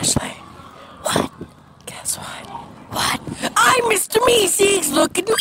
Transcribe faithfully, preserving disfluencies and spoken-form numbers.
Ashley, what? Guess what? What? I'm Mister Meeseeks. Look at